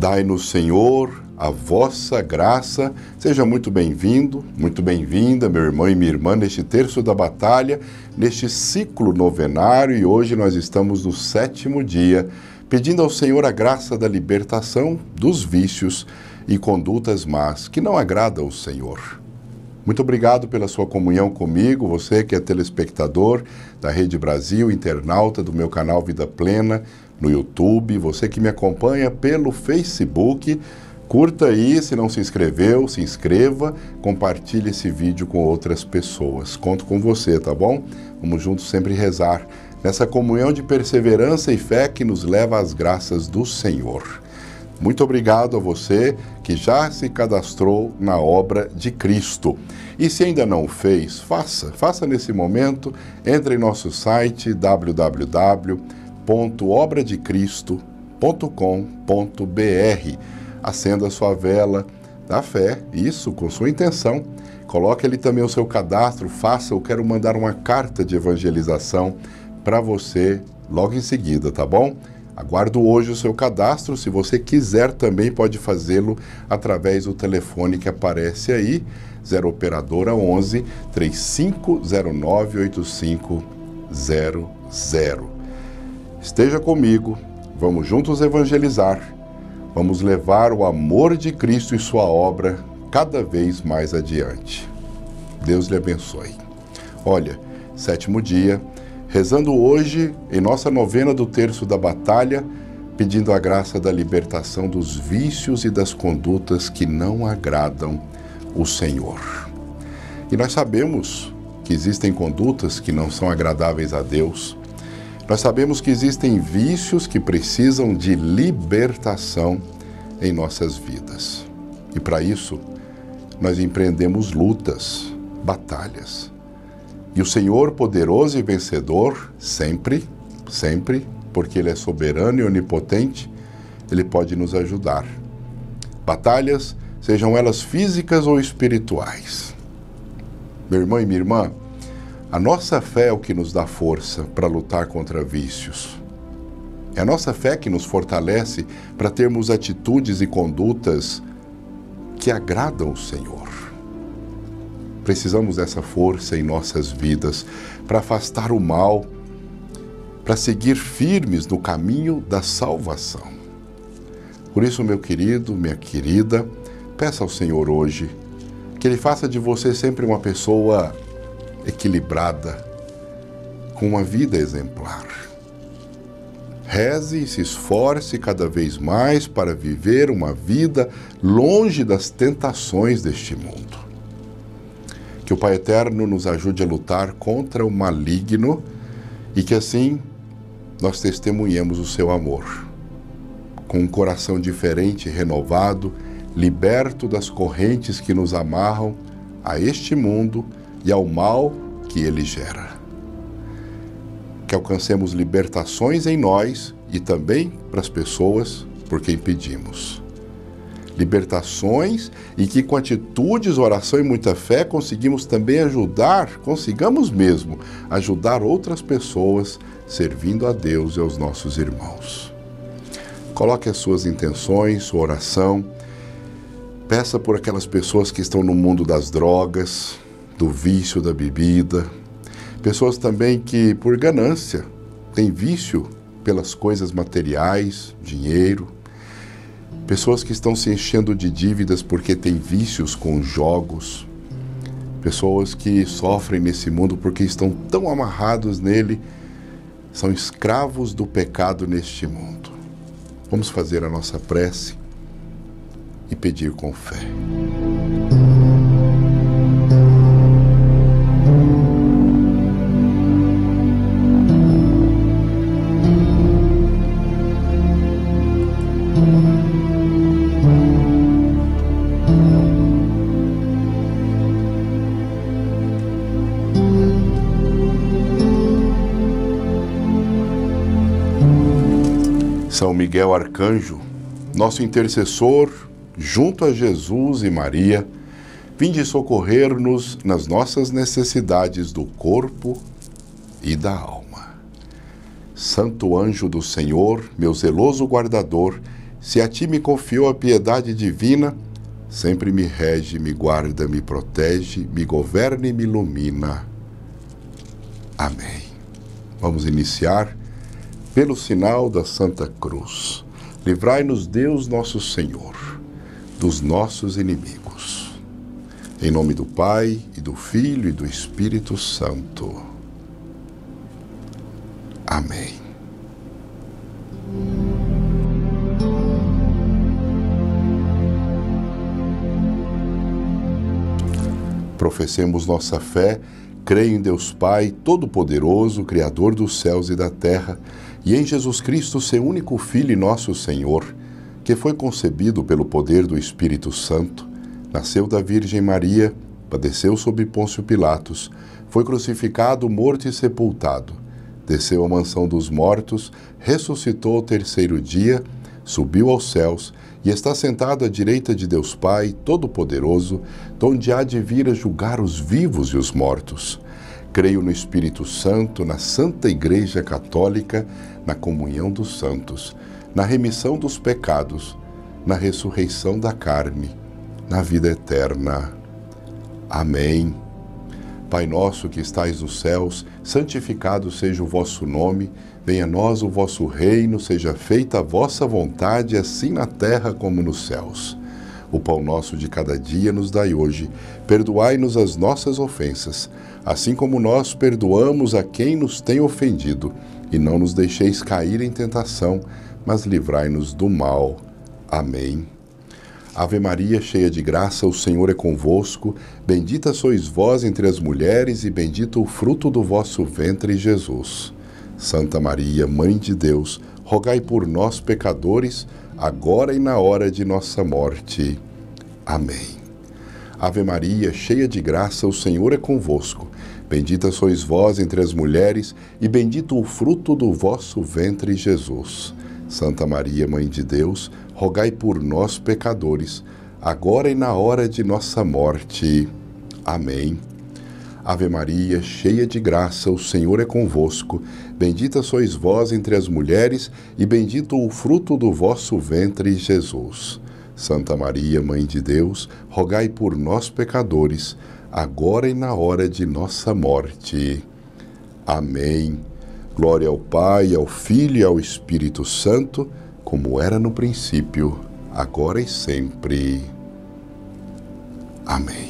Dai-nos, Senhor, a vossa graça. Seja muito bem-vindo, muito bem-vinda, meu irmão e minha irmã, neste terço da batalha, neste ciclo novenário, e hoje nós estamos no 7º dia, pedindo ao Senhor a graça da libertação dos vícios e condutas más que não agradam ao Senhor. Muito obrigado pela sua comunhão comigo, você que é telespectador da Rede Brasil, internauta do meu canal Vida Plena no YouTube, você que me acompanha pelo Facebook, curta aí, se não se inscreveu, se inscreva, compartilhe esse vídeo com outras pessoas. Conto com você, tá bom? Vamos juntos sempre rezar nessa comunhão de perseverança e fé que nos leva às graças do Senhor. Muito obrigado a você que já se cadastrou na obra de Cristo. E se ainda não fez, faça nesse momento, entre em nosso site www.obradecristo.com.br. Acenda a sua vela da fé, isso, com sua intenção. Coloque ali também o seu cadastro, eu quero mandar uma carta de evangelização para você logo em seguida, tá bom? Aguardo hoje o seu cadastro, se você quiser também pode fazê-lo através do telefone que aparece aí, 0 operadora 11 3509 8500. Esteja comigo, vamos juntos evangelizar, vamos levar o amor de Cristo e sua obra cada vez mais adiante. Deus lhe abençoe. Olha, 7º dia, rezando hoje em nossa novena do Terço da Batalha, pedindo a graça da libertação dos vícios e das condutas que não agradam o Senhor. E nós sabemos que existem condutas que não são agradáveis a Deus. Nós sabemos que existem vícios que precisam de libertação em nossas vidas. E para isso, nós empreendemos lutas, batalhas. E o Senhor, poderoso e vencedor, sempre, porque Ele é soberano e onipotente, Ele pode nos ajudar. Batalhas, sejam elas físicas ou espirituais. Meu irmão e minha irmã, a nossa fé é o que nos dá força para lutar contra vícios. É a nossa fé que nos fortalece para termos atitudes e condutas que agradam o Senhor. Precisamos dessa força em nossas vidas para afastar o mal, para seguir firmes no caminho da salvação. Por isso, meu querido, minha querida, peça ao Senhor hoje que Ele faça de você sempre uma pessoa equilibrada, com uma vida exemplar. Reze e se esforce cada vez mais para viver uma vida longe das tentações deste mundo. Que o Pai Eterno nos ajude a lutar contra o maligno e que assim nós testemunhemos o seu amor. Com um coração diferente e renovado, liberto das correntes que nos amarram a este mundo e ao mal que ele gera. Que alcancemos libertações em nós e também para as pessoas por quem pedimos. Libertações e que com atitudes, oração e muita fé consigamos mesmo ajudar outras pessoas servindo a Deus e aos nossos irmãos. Coloque as suas intenções, sua oração, peça por aquelas pessoas que estão no mundo das drogas, do vício da bebida, pessoas também que por ganância têm vício pelas coisas materiais, dinheiro, pessoas que estão se enchendo de dívidas porque têm vícios com jogos, pessoas que sofrem nesse mundo porque estão tão amarrados nele, são escravos do pecado neste mundo. Vamos fazer a nossa prece e pedir com fé. São Miguel Arcanjo, nosso intercessor, junto a Jesus e Maria, vinde socorrer-nos nas nossas necessidades do corpo e da alma. Santo anjo do Senhor, meu zeloso guardador, Se a ti me confiou a piedade divina, sempre me rege, me guarda, me protege, me governa e me ilumina. Amém. Vamos iniciar pelo sinal da Santa Cruz. Livrai-nos, Deus nosso Senhor, dos nossos inimigos. Em nome do Pai, e do Filho, e do Espírito Santo. Amém. Professemos nossa fé. Creio em Deus Pai, Todo-Poderoso, Criador dos céus e da terra, e em Jesus Cristo, seu único Filho e nosso Senhor, que foi concebido pelo poder do Espírito Santo, nasceu da Virgem Maria, padeceu sob Pôncio Pilatos, foi crucificado, morto e sepultado, desceu à mansão dos mortos, ressuscitou ao terceiro dia, subiu aos céus e está sentado à direita de Deus Pai, Todo-Poderoso, donde há de vir a julgar os vivos e os mortos. Creio no Espírito Santo, na Santa Igreja Católica, na comunhão dos santos, na remissão dos pecados, na ressurreição da carne, na vida eterna. Amém. Pai nosso que estais nos céus, santificado seja o vosso nome. Venha a nós o vosso reino, seja feita a vossa vontade, assim na terra como nos céus. O pão nosso de cada dia nos dai hoje. Perdoai-nos as nossas ofensas, assim como nós perdoamos a quem nos tem ofendido. E não nos deixeis cair em tentação, mas livrai-nos do mal. Amém. Ave Maria, cheia de graça, o Senhor é convosco. Bendita sois vós entre as mulheres, e bendito o fruto do vosso ventre, Jesus. Santa Maria, Mãe de Deus, rogai por nós, pecadores, agora e na hora de nossa morte. Amém. Ave Maria, cheia de graça, o Senhor é convosco. Bendita sois vós entre as mulheres, e bendito o fruto do vosso ventre, Jesus. Santa Maria, Mãe de Deus, rogai por nós, pecadores, agora e na hora de nossa morte. Amém. Ave Maria, cheia de graça, o Senhor é convosco. Bendita sois vós entre as mulheres, e bendito o fruto do vosso ventre, Jesus. Santa Maria, Mãe de Deus, rogai por nós, pecadores, agora e na hora de nossa morte. Amém. Glória ao Pai, ao Filho e ao Espírito Santo, como era no princípio, agora e sempre. Amém.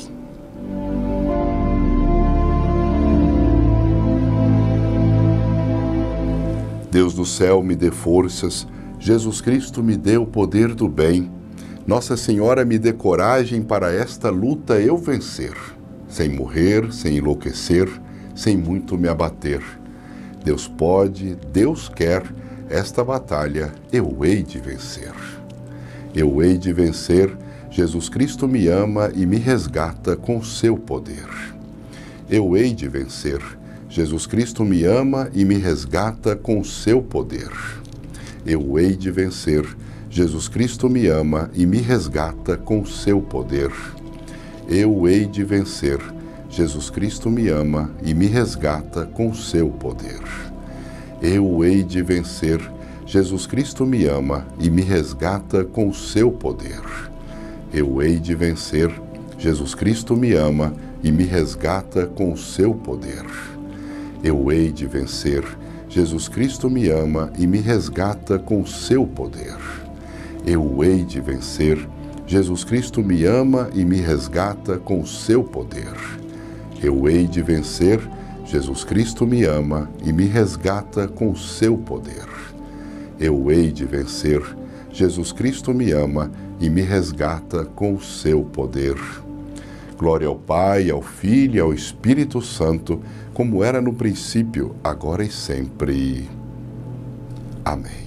Deus do céu me dê forças, Jesus Cristo me dê o poder do bem, Nossa Senhora me dê coragem para esta luta eu vencer, sem morrer, sem enlouquecer, sem muito me abater. Deus pode, Deus quer, esta batalha eu hei de vencer. Eu hei de vencer, Jesus Cristo me ama e me resgata com seu poder. Eu hei de vencer, Jesus Cristo me ama e me resgata com seu poder. Eu hei de vencer, Jesus Cristo me ama e me resgata com seu poder. Eu hei de vencer, Jesus Cristo me ama e me resgata com seu poder. Eu hei de vencer, Jesus Cristo me ama e me resgata com seu poder. Eu hei de vencer, Jesus Cristo me ama e me resgata com seu poder. Eu hei de vencer, Jesus Cristo me ama e me resgata com seu poder. Eu hei de vencer, Jesus Cristo me ama e me resgata com seu poder. Eu hei de vencer, Jesus Cristo me ama e me resgata com seu poder. Eu hei de vencer, Jesus Cristo me ama e me resgata com seu poder. Glória ao Pai, ao Filho e ao Espírito Santo, como era no princípio, agora e sempre. Amém.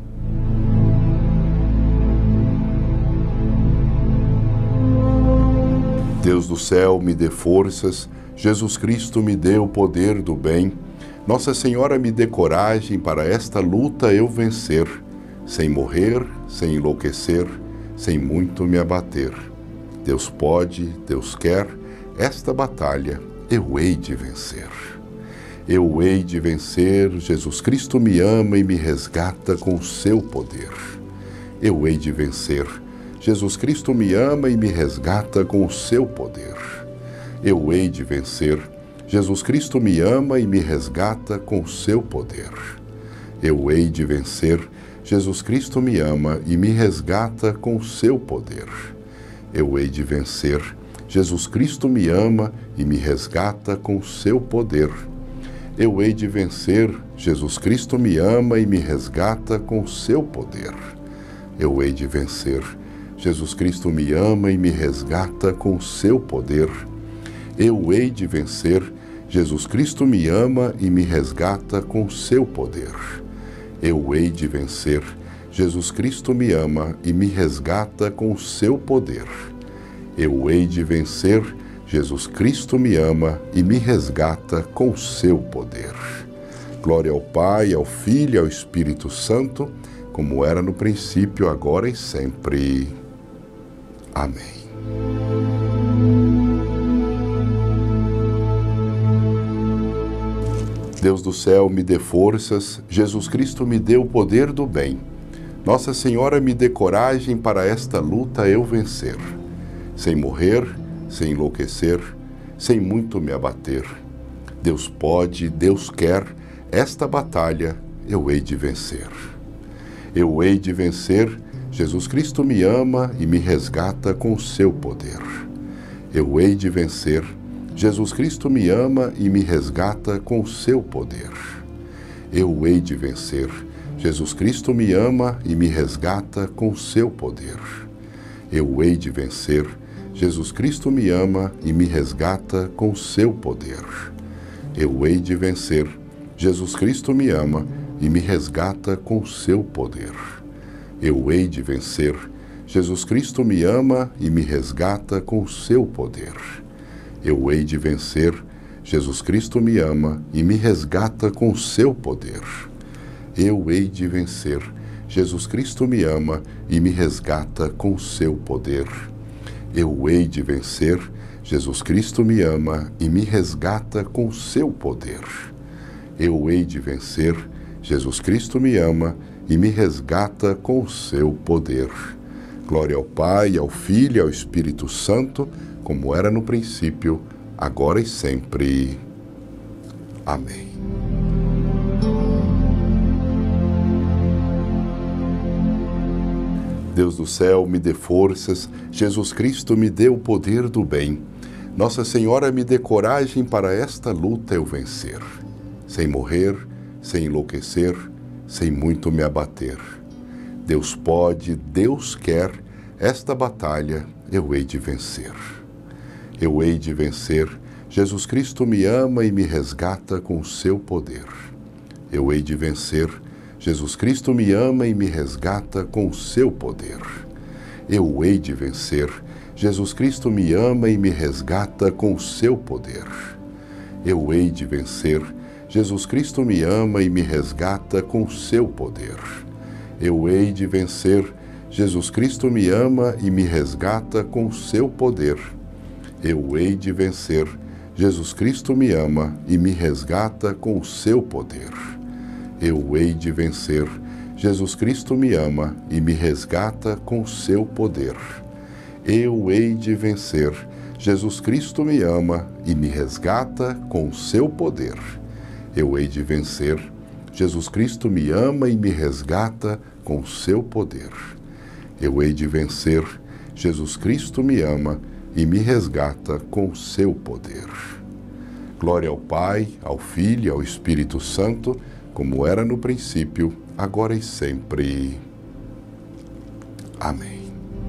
Deus do céu, me dê forças, Jesus Cristo me dê o poder do bem, Nossa Senhora me dê coragem para esta luta eu vencer, sem morrer, sem enlouquecer, sem muito me abater. Deus pode, Deus quer, esta batalha eu hei de vencer. Eu hei de vencer, Jesus Cristo me ama e me resgata com seu poder. eu hei de vencer. Jesus Cristo me ama e me resgata com o seu poder. Eu hei de vencer. Jesus Cristo me ama e me resgata com o seu poder. Eu hei de vencer. Jesus Cristo me ama e me resgata com o seu poder. Eu hei de vencer. Jesus Cristo me ama e me resgata com o seu poder. Eu hei de vencer. Jesus Cristo me ama e me resgata com o seu poder. Eu hei de vencer. Jesus Cristo me ama e me resgata com o seu poder. Eu hei de vencer. Jesus Cristo me ama e me resgata com o seu poder. Eu hei de vencer. Jesus Cristo me ama e me resgata com o seu poder. Eu hei de vencer. Jesus Cristo me ama e me resgata com o seu poder. Glória ao Pai, ao Filho e ao Espírito Santo, como era no princípio, agora e sempre. Amém. Deus do céu, me dê forças, Jesus Cristo me dê o poder do bem. Nossa Senhora me dê coragem para esta luta eu vencer, sem morrer, sem enlouquecer, sem muito me abater. Deus pode, Deus quer, esta batalha eu hei de vencer. Eu hei de vencer, Jesus Cristo me ama e me resgata com o seu poder. Eu hei de vencer, Jesus Cristo me ama e me resgata com o seu poder. Eu hei de vencer, Jesus Cristo me ama e me resgata com o seu poder. Eu hei de vencer, Jesus Cristo me ama e me resgata com o seu poder. Eu hei de vencer, Jesus Cristo me ama e me resgata com o seu poder. Eu hei de vencer, Jesus Cristo me ama e me resgata com o seu poder. Eu hei de vencer, Jesus Cristo me ama e me resgata com o seu poder. Eu hei de vencer, Jesus Cristo me ama e me resgata com o seu poder. Eu hei de vencer, Jesus Cristo me ama e me resgata com o seu poder. Eu hei de vencer, Jesus Cristo me ama e me resgata com o seu poder. Glória ao Pai, ao Filho e ao Espírito Santo, como era no princípio, agora e sempre. Amém. Deus do céu, me dê forças, Jesus Cristo me dê o poder do bem. Nossa Senhora me dê coragem para esta luta eu vencer, sem morrer, sem enlouquecer, sem muito me abater. Deus pode, Deus quer, esta batalha eu hei de vencer. Eu hei de vencer, Jesus Cristo me ama e me resgata com o seu poder. Eu hei de vencer, Jesus Cristo me ama e me resgata com o seu poder. Eu hei de vencer, Jesus Cristo me ama e me resgata com o seu poder. Eu hei de vencer, Jesus Cristo me ama e me resgata com o seu poder. Eu hei de vencer, Jesus Cristo me ama e me resgata com o seu poder. Eu hei de vencer, Jesus Cristo me ama e me resgata com o seu poder. Eu hei de vencer, Jesus Cristo me ama e me resgata com o seu poder. Eu hei de vencer, Jesus Cristo me ama e me resgata com o seu poder. Eu hei de vencer, Jesus Cristo me ama e me resgata com o seu poder. Eu hei de vencer, Jesus Cristo me ama e me resgata com o seu poder. Glória ao Pai, ao Filho e ao Espírito Santo, como era no princípio, agora e sempre. Amém.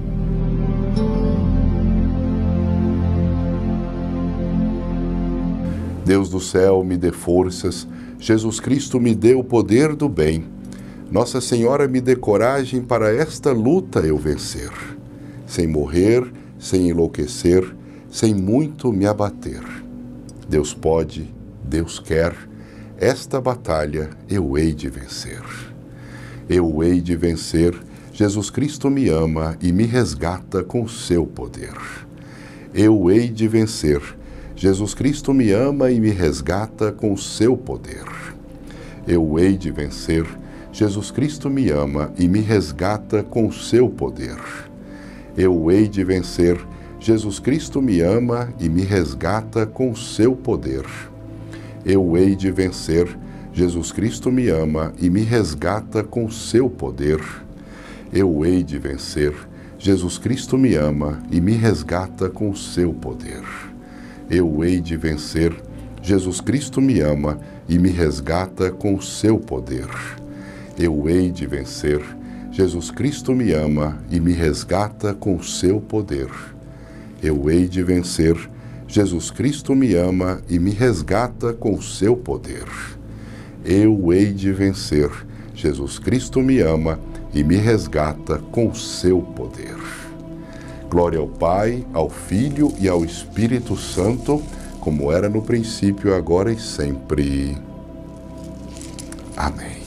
Deus do céu, me dê forças, Jesus Cristo me dê o poder do bem. Nossa Senhora me dê coragem para esta luta eu vencer, sem morrer, sem enlouquecer, sem muito me abater. Deus pode, Deus quer, esta batalha eu hei de vencer. Eu hei de vencer, Jesus Cristo me ama e me resgata com o seu poder. Eu hei de vencer, Jesus Cristo me ama e me resgata com o seu poder. Eu hei de vencer, Jesus Cristo me ama e me resgata com o seu poder. Eu hei de vencer. Jesus Cristo me ama e me resgata com o seu poder. Eu hei de vencer. Jesus Cristo me ama e me resgata com o seu poder. Eu hei de vencer. Jesus Cristo me ama e me resgata com o seu poder. Eu hei de vencer. Jesus Cristo me ama e me resgata com o seu poder. Eu hei de vencer. Jesus Cristo me ama e me resgata com o seu poder. Eu hei de vencer. Jesus Cristo me ama e me resgata com o seu poder. Eu hei de vencer. Jesus Cristo me ama e me resgata com o seu poder. Glória ao Pai, ao Filho e ao Espírito Santo, como era no princípio, agora e sempre. Amém.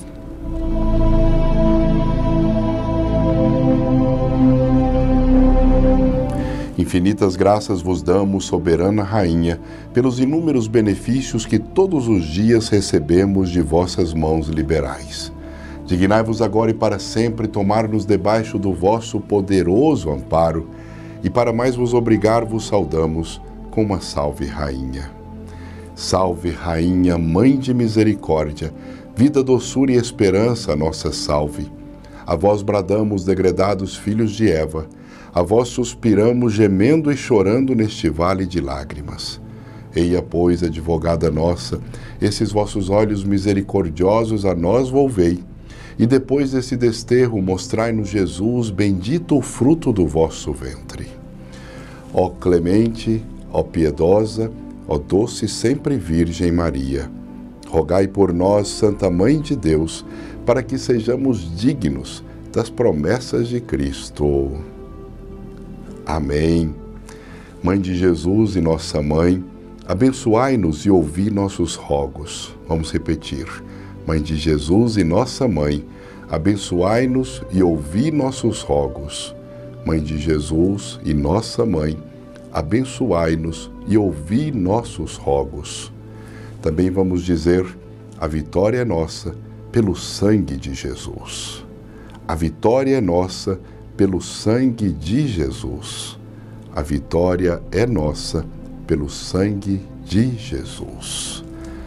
Infinitas graças vos damos, soberana Rainha, pelos inúmeros benefícios que todos os dias recebemos de vossas mãos liberais. Dignai-vos agora e para sempre tomar-nos debaixo do vosso poderoso amparo, e para mais vos obrigar vos saudamos com uma salve, Rainha. Salve, Rainha, Mãe de Misericórdia, vida, doçura e esperança, nossa salve. A vós bradamos, degredados filhos de Eva, a vós suspiramos, gemendo e chorando neste vale de lágrimas. Eia, pois, advogada nossa, esses vossos olhos misericordiosos a nós volvei, e depois desse desterro mostrai-nos Jesus, bendito o fruto do vosso ventre. Ó clemente, ó piedosa, ó doce sempre Virgem Maria, rogai por nós, Santa Mãe de Deus, para que sejamos dignos das promessas de Cristo. Amém. Mãe de Jesus e nossa Mãe, abençoai-nos e ouvi nossos rogos. Vamos repetir. Mãe de Jesus e nossa Mãe, abençoai-nos e ouvi nossos rogos. Mãe de Jesus e nossa Mãe, abençoai-nos e ouvi nossos rogos. Também vamos dizer, a vitória é nossa pelo sangue de Jesus. A vitória é nossa pelo sangue de Jesus. A vitória é nossa pelo sangue de Jesus.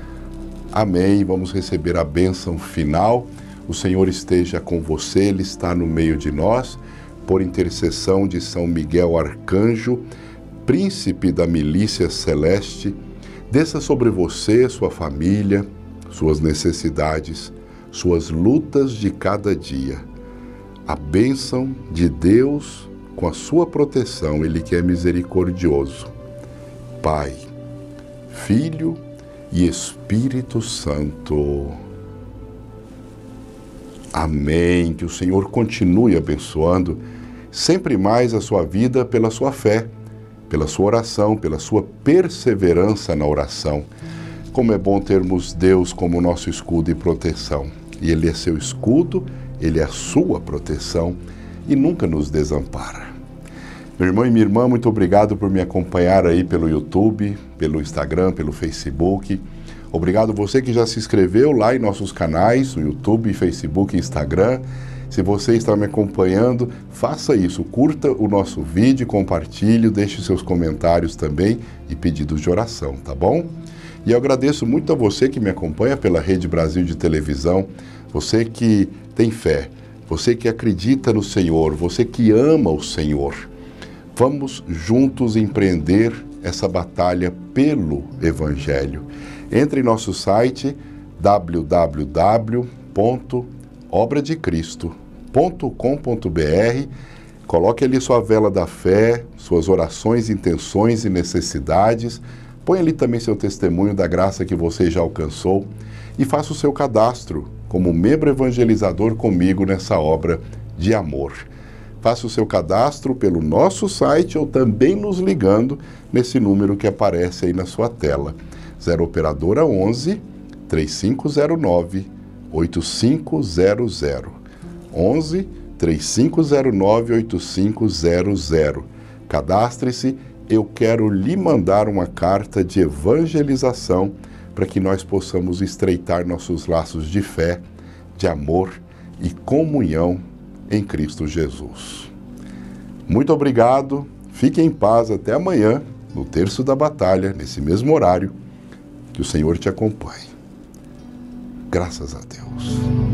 Amém. Vamos receber a bênção final. O Senhor esteja com você, Ele está no meio de nós. Por intercessão de São Miguel Arcanjo, príncipe da milícia celeste, desça sobre você, sua família, suas necessidades, suas lutas de cada dia. A bênção de Deus com a sua proteção, Ele que é misericordioso. Pai, Filho e Espírito Santo. Amém. Que o Senhor continue abençoando sempre mais a sua vida pela sua fé, pela sua oração, pela sua perseverança na oração. Como é bom termos Deus como nosso escudo e proteção. E Ele é seu escudo, Ele é a sua proteção e nunca nos desampara. Meu irmão e minha irmã, muito obrigado por me acompanhar aí pelo YouTube, pelo Instagram, pelo Facebook. Obrigado você que já se inscreveu lá em nossos canais, no YouTube, Facebook e Instagram. Se você está me acompanhando, faça isso, curta o nosso vídeo, compartilhe, deixe seus comentários também e pedidos de oração, tá bom? E eu agradeço muito a você que me acompanha pela Rede Brasil de Televisão, você que tem fé, você que acredita no Senhor, você que ama o Senhor. Vamos juntos empreender essa batalha pelo Evangelho. Entre em nosso site www.obradecristo.com.br, coloque ali sua vela da fé, suas orações, intenções e necessidades, põe ali também seu testemunho da graça que você já alcançou e faça o seu cadastro como membro evangelizador comigo nessa obra de amor. Faça o seu cadastro pelo nosso site ou também nos ligando nesse número que aparece aí na sua tela. 0 Operadora 11 3509 8500. 11 3509 8500. Cadastre-se, eu quero lhe mandar uma carta de evangelização para que nós possamos estreitar nossos laços de fé, de amor, e comunhão em Cristo Jesus. Muito obrigado, fique em paz até amanhã, no Terço da Batalha, nesse mesmo horário. Que o Senhor te acompanhe. Graças a Deus.